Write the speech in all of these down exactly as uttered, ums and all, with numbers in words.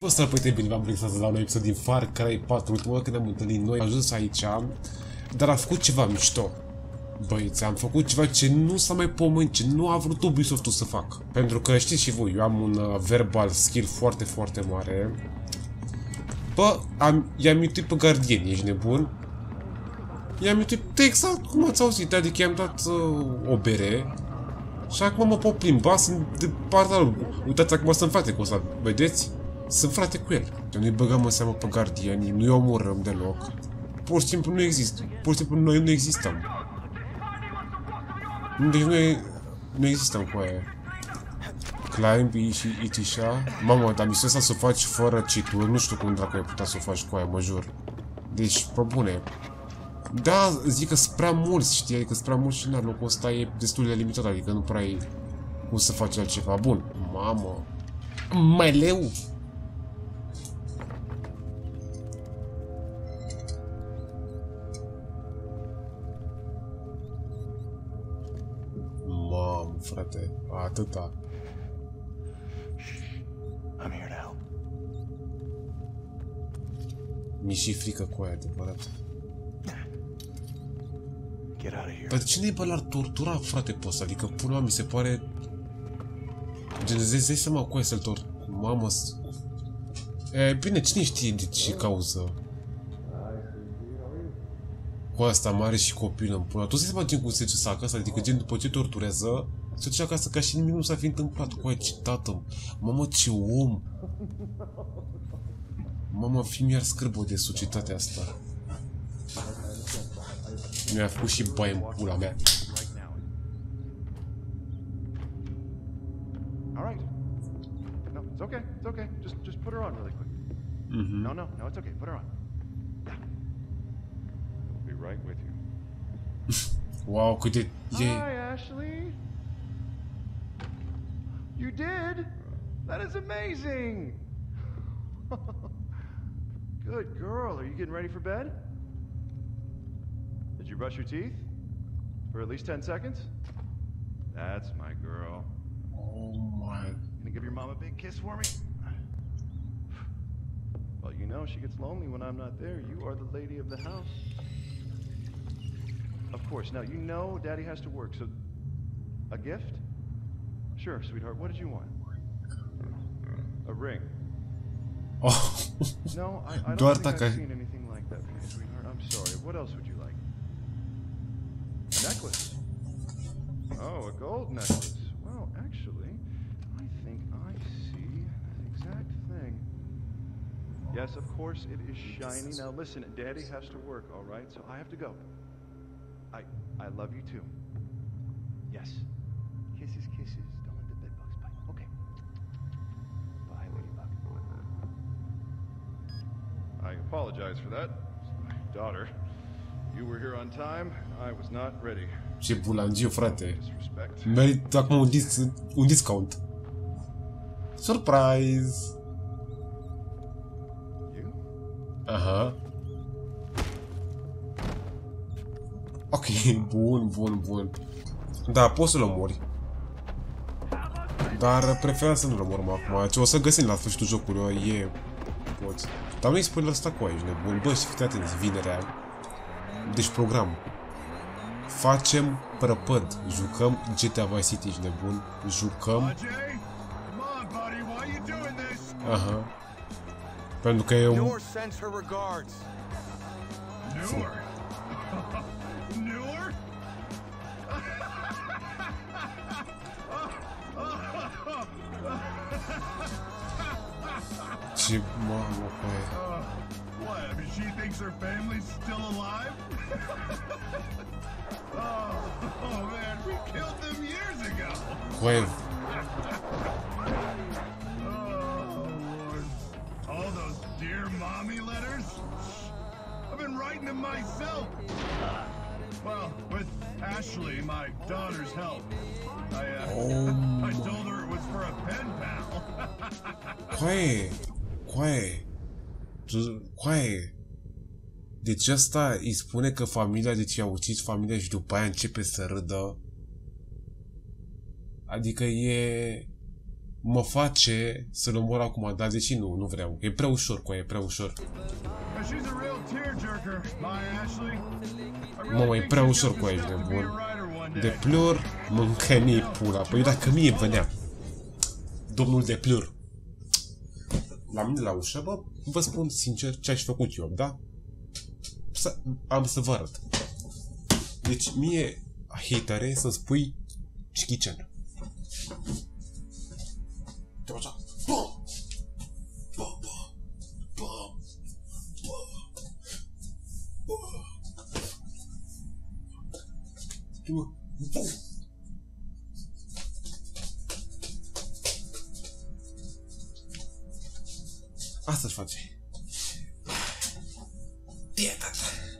Bă, salutare, bine v-am primit la un episod din Far Cry patru, ultima oară când ne-am întâlnit noi, am ajuns aici, dar am făcut ceva mișto. Băieți, am făcut ceva ce nu s-a mai pomenit, ce nu a vrut Ubisoft-ul să fac. Pentru că știți și voi, eu am un uh, verbal skill foarte, foarte mare. Bă, am, i-am mutit pe gardieni, ești nebun? I-am mutit exact cum ați auzit, adică i-am dat uh, o bere. Și acum mă pot plimba, sunt de partea lui. Uitați acum sunt frate cu ăsta, vedeți? Sunt frate cu el. Nu-i băgăm în seamă pe gardieni, nu-i omorăm deloc. Pur și simplu nu există. Pur și simplu noi nu existăm. Deci noi nu existăm cu aia. Climb și itișa. Mamă, dar mi se să o faci fără cheat-uri, nu știu cum dracu ai putea să o faci cu aia, mă jur. Deci, pe bune. Da, zic că sunt prea mulți, știi, adică sunt prea mulți și na, locul ăsta e destul de limitat, adică nu prea ai cum să faci altceva. Bun, mamă. Meleu. Mamă, frate, atâta. I'm here to help. Mi-e și frică cu aia, adevărat. Get out of here. Dar cine bă l-ar tortura, frate, pe ăsta? Adică, până mi se pare... Gen, îți dai seama cu aia să-l tor... Mamă... E, bine, cine știe de ce cauză? Cu asta mare și copil în până. Tu să-i seama gen cum se duce acasă, adică gen după ce torturează, se duce acasă ca și nimic nu s-a fi întâmplat cu aia, ce tată. Mamă, ce om! Mamă, fi mi-ar scârbă de societatea asta. Mi-a făcut și baie în pula mea. All right. No, it's okay. It's okay. Just, just put her on really quick. Mhm. No, no, no, it's okay. Put her on. Yeah. We'll be right with you. Wow, cât de... e... Hi, Ashley. You did? That is amazing. Good girl. Are you getting ready for bed? Did you brush your teeth? For at least ten seconds? That's my girl. Oh my... Gonna give your mom a big kiss for me? Well, you know she gets lonely when I'm not there. You are the lady of the house. Of course. Now, you know Daddy has to work, so... A gift? Sure, sweetheart. What did you want? A ring. Oh. No, I, I Doar don't think dacă... I've seen anything like that for you, sweetheart. I'm sorry. What else would you like? A necklace. Oh, a gold necklace. Well, actually, I think I see the exact thing. Yes, of course, it is shiny. Now listen, Daddy has to work, all right? So I have to go. I I love you too. Yes. Kisses, kisses. Don't let the bed bugs bite. Okay. Bye, ladybug. I apologize for that. My daughter. You were here on time. I was not ready. Ce bulangiu, frate. Disrespect. Merit acum un, dis un discount. Surprise! You? Aha. Ok, bun, bun, bun. Da, poți să-l omori. Dar prefer să nu-l omorăm acum. Ce o să găsim la sfârșitul jocului e... Poți. Dar nu-i spoiler ăsta cu aici, nebun. Bă, și fiți atenți, vinerea. Deci program. Facem prăpăd. Jucăm G T A Vice City, ești nebun. Jucăm... Aha. Pentru că e un... Noor sends her regards. Noor? Noor? Ce mamă, băi. What? I mean, she thinks her family's still alive? oh, oh man, we killed them years ago. Băi, Oh, Lord. All those dear mommy letters? I've been writing them myself. Well, with Ashley, my daughter's help. I, uh, oh, I told her it was for a pen pal. coaie, coaie, coaie. Deci asta îi spune că familia, deci a ucis familia și după aia începe să râdă. Adică e... mă face să-l omor acum, dar deși nu, nu vreau. E prea ușor cu aia, e prea ușor. Mă, e prea ușor cu aia, ești nebun. De plur, mâncă mie pula. Păi dacă mie venea domnul de plur la mine la ușă, bă, vă spun sincer ce aș făcut eu, da? Să, am să vă arăt. Deci mie, hatere, să spui Chichicen. Te așa. Bum! Bum, bum, bum, bum, bum. Asta-și face. Tie, tata.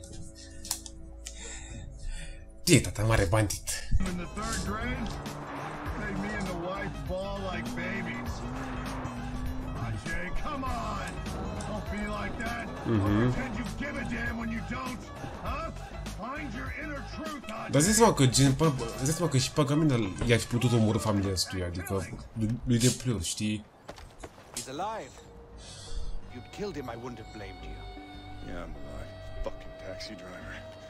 Tie, tata, mare bandit. In the third grade, they me and the wife ball like babies. Ajay, come on! Don't be like that. Mm-hmm. Pretend you give a damn when you don't, huh? Find your inner truth, Ajay. Dar zici seama că, gen, zici seama că și Pagamina i-a fi putut omorâ familia ăstuia, adică lui de plur, știi? He's alive. If you'd killed him, I wouldn't have blamed you. Yeah, I'm alive. Fucking taxi driver.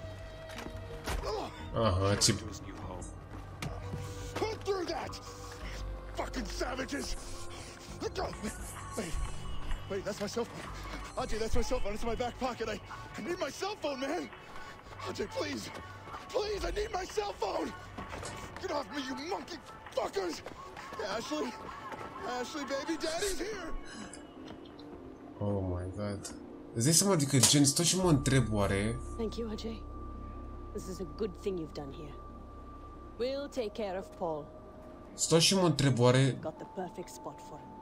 Aha, ce... To his new home. Pull through that! Fucking savages! Wait, wait, that's my cell phone. Ajay, that's my cell phone. It's in my back pocket. I, I need my cell phone, man! Ajay, please! Please, I need my cell phone! Get off me, you monkey fuckers! Ashley! Ashley, baby, daddy's here! Oh my god. Îți dai seama, adică, gen, stau și mă întreb oare... Thank you, Ajay. This is a good thing you've done here. We'll take care of Paul. Stau și mă întreb oare... Got the perfect spot for him.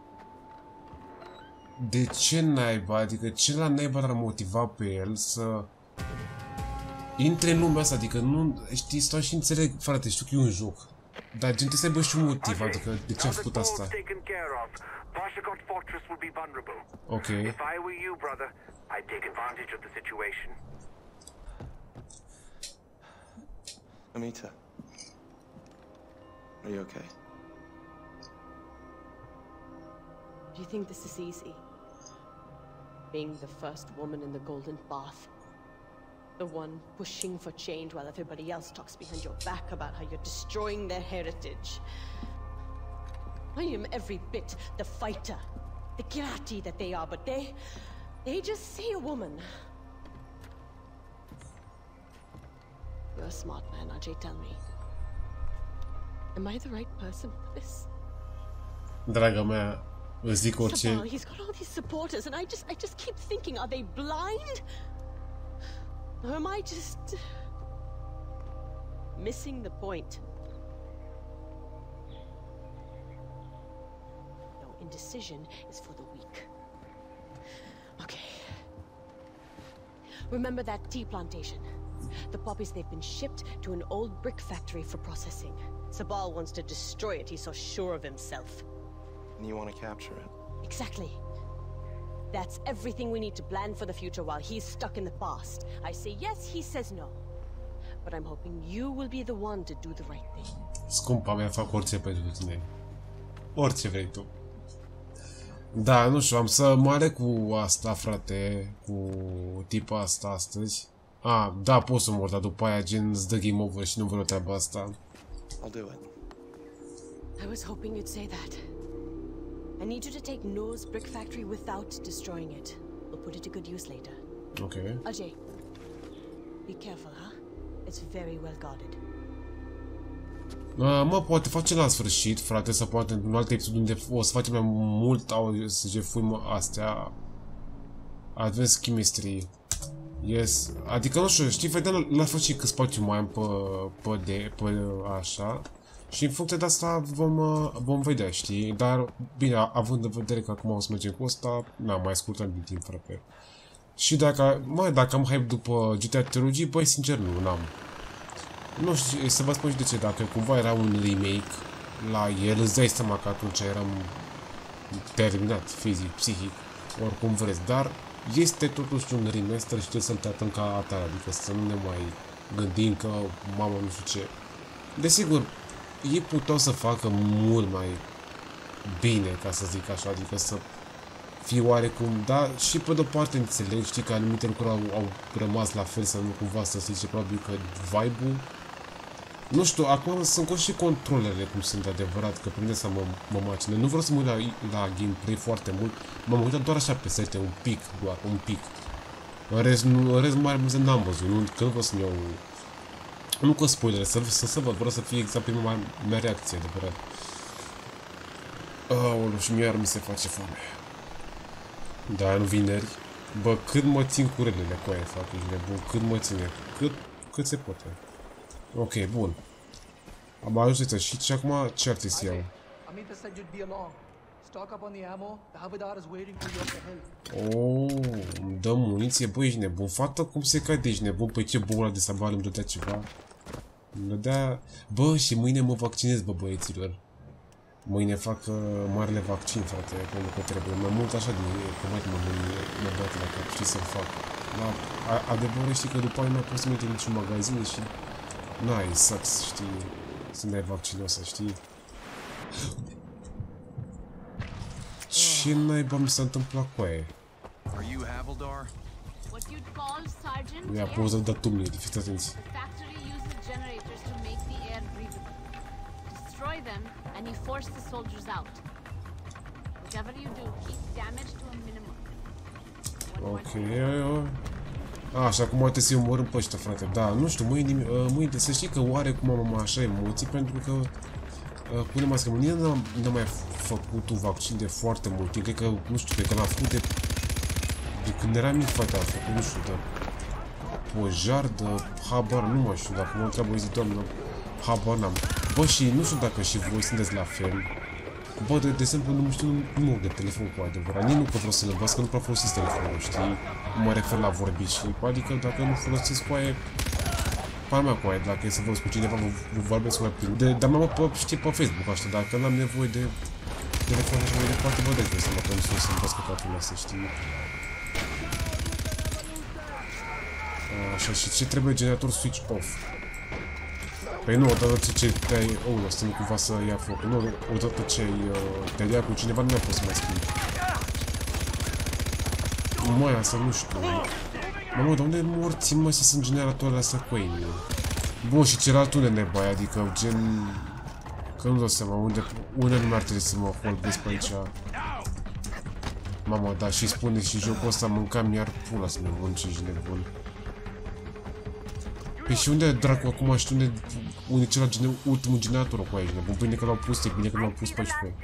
De ce naiba, adică ce la naiba l-ar motiva pe el să... intre în lumea asta, adică nu... Știi, stau și înțeleg, frate, știu că e un joc. Dar gen trebuie să aibă și un motiv, adică de ce a făcut asta. Vashikot Fortress will be vulnerable. Okay. If I were you, brother, I'd take advantage of the situation. Amita, are you okay? Do you think this is easy? Being the first woman in the Golden Bath. The one pushing for change while everybody else talks behind your back about how you're destroying their heritage. I am every bit the fighter, the kirati that they are, but they... they just see a woman. You're a smart man, Ajay, tell me. Am I the right person for this? Draga mea, îți zic orice... Sabal, he's got all these supporters and I just, I just keep thinking, are they blind? Or am I just... missing the point? Indecision is for the weak. Okay. Remember that tea plantation? The poppies, they've been shipped to an old brick factory for processing. Sabal wants to destroy it, he's so sure of himself. And you want to capture it? Exactly. That's everything we need to plan for the future while he's stuck in the past. I say yes, he says no. But I'm hoping you will be the one to do the right thing. Scumpa mea, fac orice pentru tine. Orice vrei tu. Da, nu știu, am să moare cu asta, frate, cu tipa asta astăzi. Ah, da, pot să mor, dar după aia gen îți dă game over și nu vreau treaba asta. I'll do it. I was hoping you'd say that. I need you to take Noah's brick factory without destroying it. We'll put it to good use later. Ok. Ajay, be careful, huh? It's very well guarded. Uh, mă, poate face la sfârșit, frate, sau poate în un alt episod unde o să facem mai mult au să jefuim astea. Advanced Chemistry. Yes. Adică, nu știu, știi, vedem la sfârșit cât spațiu mai am pe, pe, de, pe așa. Și în funcție de asta vom, vom vedea, știi? Dar, bine, având în vedere că acum o să mergem cu ăsta, n-am mai scurtat din timp, frate. Și dacă, mai, dacă am hype după G T A Trilogy, băi, sincer, nu, n-am. Nu știu, să vă spun și de ce, dacă cumva era un remake la el, îți dai seama că atunci eram terminat, fizic, psihic, oricum vreți, dar este totuși un remaster și trebuie să-l tratăm ca atare, adică să nu ne mai gândim că, mamă, nu știu ce. Desigur, ei puteau să facă mult mai bine, ca să zic așa, adică să fie oarecum, da, și pe de-o parte înțeleg, știi că anumite lucruri au, au rămas la fel, să nu cumva să zice, probabil că vibe-ul, nu știu, acum sunt și controlele cum sunt adevărat, că prinde să mă, mă macină, nu vreau să mă uit la, la gameplay foarte mult, m-am uitat doar așa pe sete, un pic, doar, un pic, în rest, nu, în rest mare muze n-am văzut, nu, că nu vreau să-mi iau, nu că spoilere, să, să, să văd, vreau să fie exact prima mea reacție, adevărat. Aoleu, și mie mi se face foame. Da, nu vineri. Bă, cât mă țin cu relele cu aia, fac, ești nebun, cât mă ține, cât, cât se poate. Ok, bun. Am ajuns aici și acum ce ar trebui să iau? Oh, îmi dă muniție, bă, ești nebun, fată, cum se cade, ești nebun, păi ce boula de sabal îmi dădea ceva? Îmi dădea, bă, și mâine mă vaccinez, bă, băieților. Mâine fac uh, marele vaccin, frate, pentru că trebuie. Mai mult așa de că mai mă mă bate la cap, știi să-l fac. La, adevărul știi că după aia nu poți să mergi în niciun magazin și n-ai sucks, știi, să dai vaccinul ăsta, știi? Ce naiba mi s-a întâmplat cu aia? Mi-a pus să dă tumnii, fiți atenți. Destroy them, and you force the soldiers out. Whatever you do, keep damage to a minimum. Ok, a, și acum trebuie să-i omorâm pe ăștia, frate. Da, nu știu, mâine, mâine, să știi că oarecum am așa emoții, pentru că punem asta, mâine n-am mai făcut un vaccin de foarte mult timp. Cred că, nu știu, cred că l-am făcut de, de când eram mic, frate, am făcut, nu știu, de pojar, de habar, nu mai știu, dacă mă întreabă o zi, doamnă, habar n-am. Bă, și nu știu dacă și voi sunteți la fel. Bă, de, de exemplu, nu știu numărul de telefon cu adevărat. Nici nu că vreau să le învăț, că nu prea folosiți telefonul, știi? Mă refer la vorbit și, adică, dacă nu folosiți cu aia, par mea cu aia, dacă e să vorbesc cu cineva, vă, vă vorbesc mai plin. De, dar mă pe, știi, pe Facebook, așa, dacă n-am nevoie de telefon și mai departe, vă deci, să mă că nu sunt să învăț cu toate astea, știi? Așa, și ce trebuie generator switch off? Păi nu, odată ce te-ai... Oh, asta nu cumva să ia foc. Nu, odată ce te-ai ia cu cineva, nu mai poți să mai schimbi. Măi, asta nu știu. Mamă, de unde morții, mă, să sunt generatoarele astea cu ei? Bun, și celălalt unde nebai, adică gen... Că nu dau seama, unde... Unde nu mi-ar trebui să mă holbesc pe aici? Mamă, da, și spune și jocul ăsta mâncam iar pula să nebun, ce ești nebun. Păi și unde dracu acum știu unde, unde e cel gener, ultimul generator cu aici, nebun? Bine că l-au pus, e bine că l-au pus pe aici pe.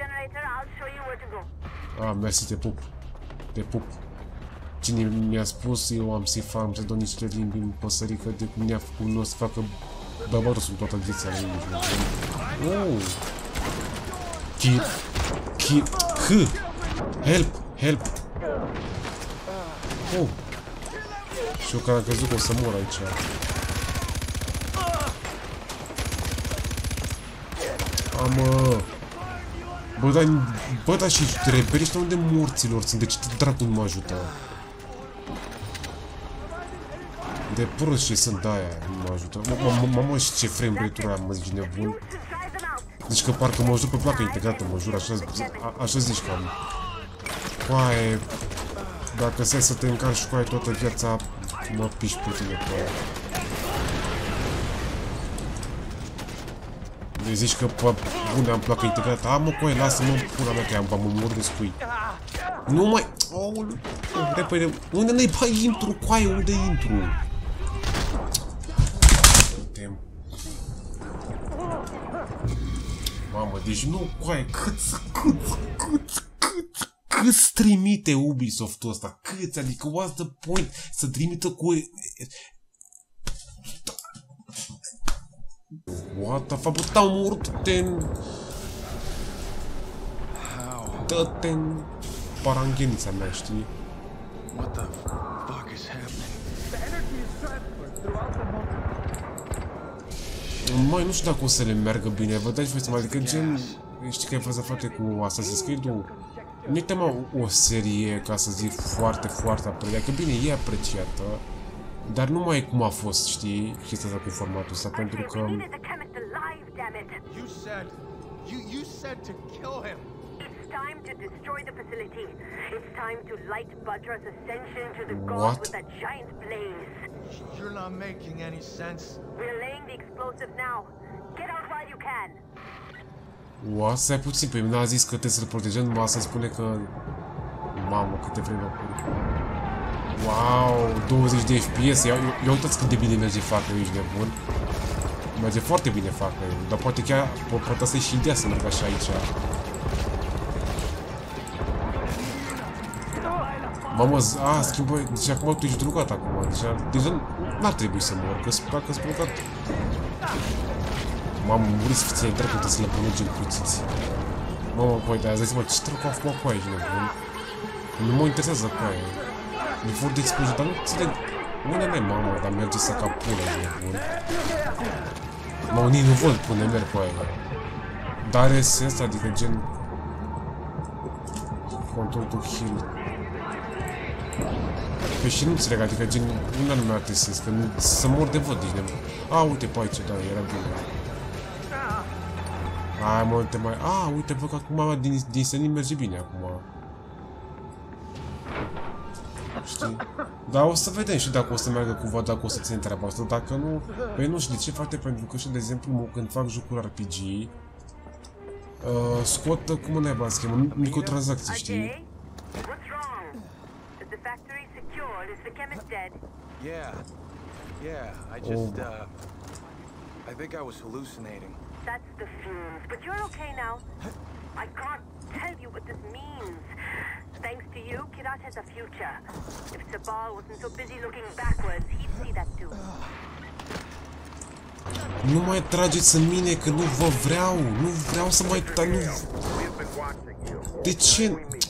Ah, mersi, te pup. Te pup. Cine mi-a spus, eu am să-i fac, am să dau niște limbi în păsărică de cum ne-a făcut, nu o să facă bărbatul sub toată viața lui, nebun. Oh! Ki... Ki... H! Help! Help! Oh! Și eu care am crezut că o să mor aici. Amă! Bă, dar, bă, dar și rebeli ăștia unde morților sunt? De ce dracu nu mă ajută? De prost ce sunt aia, nu mă ajută. Mamă, și ce frame rate-uri am, mă zici nebun. Deci că parcă mă ajută pe placă integrată, mă jur, așa, așa zici că am. Coaie, dacă stai să te încarci cu aia toată viața, mă piși pe tine cu aia. Deci zici că pe bune am placă integrată. A, mă, coaie, lasă-mă, pula mea, că am v-am omor de scui. Nu mai... Oh, repede, unde ne-i, bă, intru, coaie, unde intru? Mamă, deci nu, coaie, câți, câți, câți, câți, câți trimite Ubisoft-ul ăsta? Câți? Adică, what's the point? Să trimită cu... What the fuck? Bă, te-au omorât-te-n... Dă-te-n... paranghenița mea, știi? What the fuck is happening? Mai nu știu dacă o să le meargă bine, vă dați voi seama, adică gen... Știi că ai faza frate cu Assassin's Creed-ul? Nu e tema o serie, ca să zic, foarte, foarte apreciată, că bine, e apreciată, dar nu mai e cum a fost, știi, chestia asta cu formatul ăsta, pentru că... You said... You, you said to kill him. time to destroy the facility. It's time to light Badra's ascension to the gods What? with a giant blaze. You're not making any sense. We're laying the explosive now. Get out while you can. Ua, stai puțin, pe mine a zis că trebuie să-l protejăm, numai să spune că... Mamă, câte vreme acolo. Wow, douăzeci de F P S, ia, ia uitați cât de bine merge facă, ești nebun. Merge foarte bine facă, dar poate chiar, poate asta e și ideea să merg așa aici. Mamă, a, schimbă, deci acum tu ești drugat acum, deja, deja n-ar trebui să mor, că dacă spun că... Mamă, muriți fițe, dar că să le pune puțiți. Mamă, băi, dar zici, mă, ce trebuie acum cu aia, ești nebun? Nu mă interesează cu aia. Mi vor de explozie, dar nu înțeleg. Unde n-ai, mamă, dar merge să ca pune, ești nebun. Mamă, nici nu văd pune, merg cu aia. Dar are sens, adică gen... Control to heal. Păi și nu înțeleg, adică gen, unde nu mi-ar sens, că nu, să mor de văd, ești nebun. A, uite pe aici, da, era bine. Hai mă, uite mai... A, uite, văd că acum din, din senin merge bine acum. Știi? Dar o să vedem și dacă o să meargă cumva, dacă o să ține treaba asta, dacă nu... Păi nu știu de ce, frate, pentru că și, de exemplu, când fac jocuri R P G, uh, scot, cum ne ba schemă, microtransacții, știi? Yeah. Yeah, I just, uh... I think I was hallucinating. That's the fumes, but you're okay now. I can't tell you what this means. Thanks to you, Kirat has a future. If Sabal wasn't so busy looking backwards, he'd see that too. Nu mai trageți în mine, că nu vă vreau. Nu vreau să mai... Ta, nu... De ce?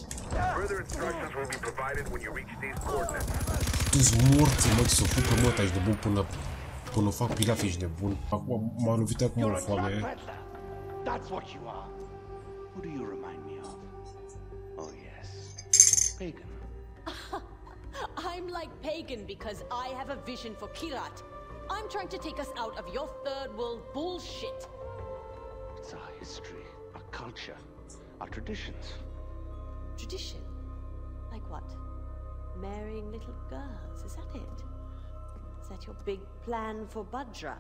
Tu-s morți, mă, să o făcă, mă, tași de bun până... Până fac pilaf, ești nebun. Acum m-a lovit acum o foame. That's what you are. Who do you remind me of? Oh yes, Pagan. I'm like Pagan because I have a vision for Kirat. I'm trying to take us out of your third world bullshit. It's our history, our culture, our traditions. Tradition? Like what? Marrying little girls, is that it? Is that your big plan for Badra?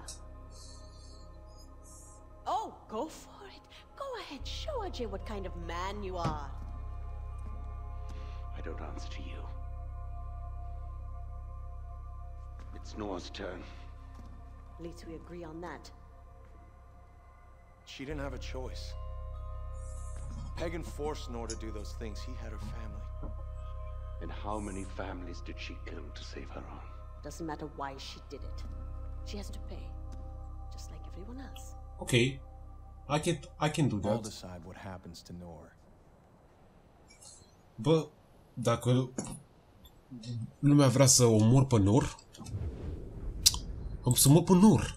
Oh, go for it. Go ahead, show Ajay what kind of man you are. I don't answer to you. It's Noah's turn. At least we agree on that. She didn't have a choice. Pagan forced Noor to do those things. He had her family. And how many families did she kill to save her own? Doesn't matter why she did it. She has to pay, just like everyone else. Okay, I can I can do I'll that. decide what happens to Noor. Bă, dacă lumea vrea să omor pe Noor, am să omor pe Noor.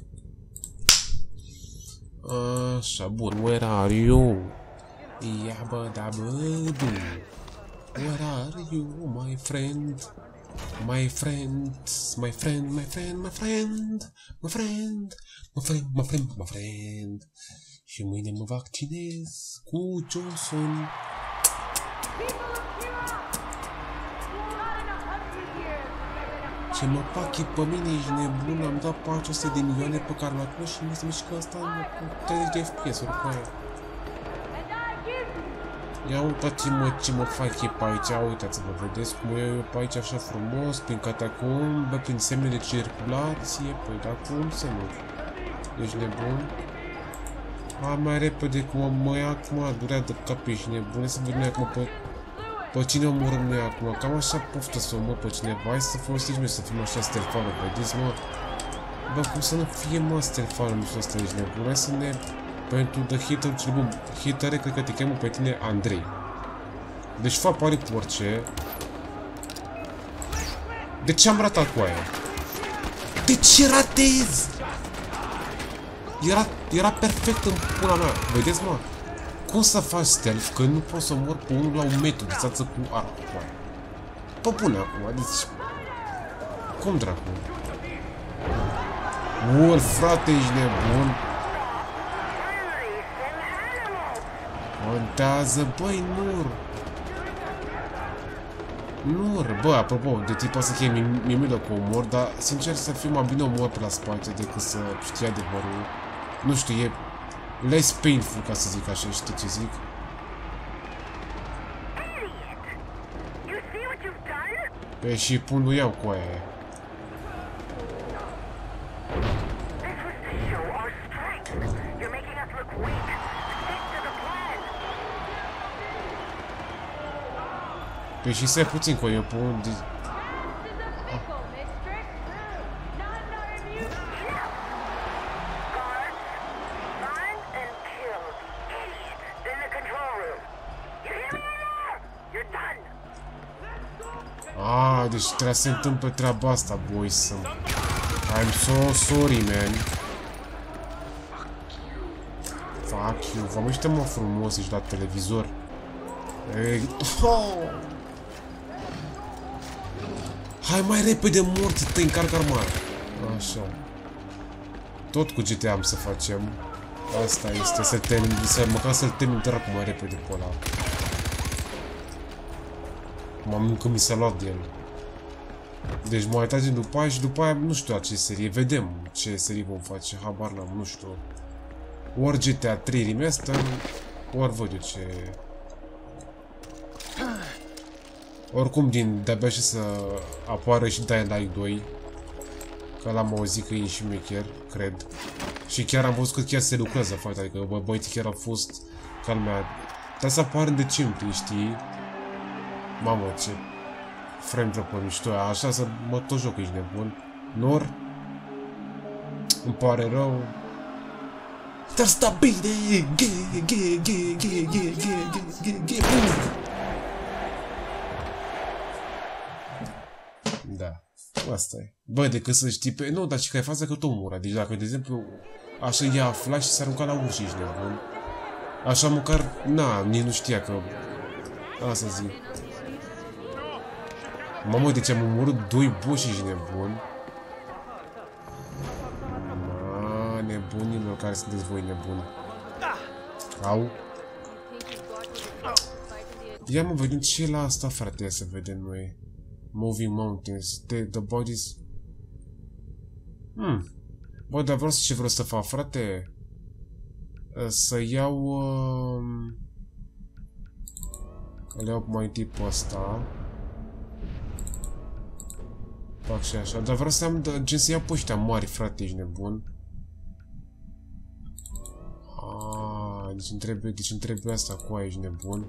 Așa, bun, where are you? Ia bă, da bă, du. Where are you, my friend? My friend, my friend, my friend, my friend, my friend, my friend, my friend, my friend. Și mâine mă vaccinez cu Johnson. Ce mă pache pe mine, ești nebun, am dat patru sute de milioane pe care l-a pus și mi se mișcă asta cu treizeci de F P S-uri cu aia. Ia uitați-mă ce mă fac e pe aici, uitați-vă, vedeți cum e eu pe aici așa frumos, prin catacombe, prin semne de circulație, păi dar cum să nu? Ești nebun? Hai mai repede cum mă ia acum, durea de cap, ești nebun, să vedem acum pe, pe cine omorăm noi acum, cam așa poftă să omor pe cineva, hai să folosiți mie să fim așa stelfană, vedeți mă? Bă, cum să nu fie mă stelfană, nu să ești nebun, hai să ne... Pentru The Hater, cel bun, Hatere, cred că te cheamă pe tine Andrei. Deci fac pare cu orice. De ce am ratat cu aia? De ce ratez? Era, era perfect în pula mea. Vedeți, mă? Cum să faci stealth că nu poți să mor cu unul la un metru distanță cu arma cu aia? Pă bune acum, deci... Cum dracu? Ori, frate, ești nebun. Contează, băi, Nur! Nur, bă, apropo, de tipul să fie mimilă cu umor, dar sincer să fiu mai bine umor pe la spate decât să știi adevărul. Nu știu, e less painful, ca să zic așa, știi ce zic? Pe și pun nu iau cu aia. Păi și stai puțin cu eu pun... De... Ah, deci trebuie să se întâmple treaba asta, boys. I'm so sorry, man. Fuck you. Vă uite mă frumos, ești la televizor. Ei... Oh! Hai mai repede, morții tăi, încarcă armata. Așa. Tot cu G T A am să facem. Asta este, să termin, să măcar să-l termin dracu mai repede pe ăla. M-am încă mi s-a luat de el. Deci m-am uitat după aia și după aia nu știu la ce serie. Vedem ce serie vom face, habar n-am, nu știu. Ori G T A trei Remaster, ori văd eu ce... Oricum, din de-abia și să apară și Dying Light doi. Că l-am auzit că e și mecher, cred. Și chiar am văzut că chiar se lucrează foarte, adică bă, băieții chiar au fost calmea. Dar să apară în decembrie, știi? Mamă, ce frame drop-ă mișto, așa să mă tot joc, ești nebun. Nor? Îmi pare rău. Dar sta bine! Ghe, ghe, ghe, ghe, ghe, ghe, ghe, ghe, da, asta e. Bă, decât să știi pe... Nu, dar și că ai faza că tot mura. Deci dacă, de exemplu, așa i-a aflat și s-a aruncat la uși, ești nebun. Așa măcar, na, nici nu știa că... Asta zic. Mamă, deci am omorât doi boși, ești nebun. Ma, nebunilor care sunteți voi nebuni. Au. Ia mă, vedem ce e la asta, frate, să vedem noi. Moving Mountains. The, the bodies... Hmm. Bă, dar vreau să ce vreau să fac, frate. Să iau... Uh... Le iau mai întâi pe ăsta. Fac și așa. Dar vreau să am... Gen să iau pe ăștia mari, frate, ești nebun. Aaaa, deci îmi trebuie, deci îmi trebuie asta cu aia, ești nebun.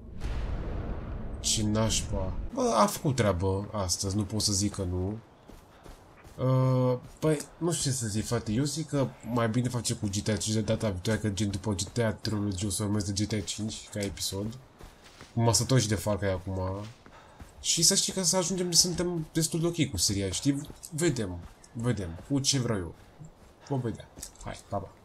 Ce nașpa. Bă, a făcut treabă astăzi, nu pot să zic că nu. Uh, păi, nu știu ce să zic, frate, eu zic că mai bine face cu G T A cinci de data viitoare, că gen după G T A trilogie o să urmez de G T A cinci ca episod. Mă sător și de Far Cry acum. Și să știi că să ajungem, suntem destul de ok cu seria, știi? Vedem, vedem, cu ce vreau eu. Vom vedea. Hai, pa, pa.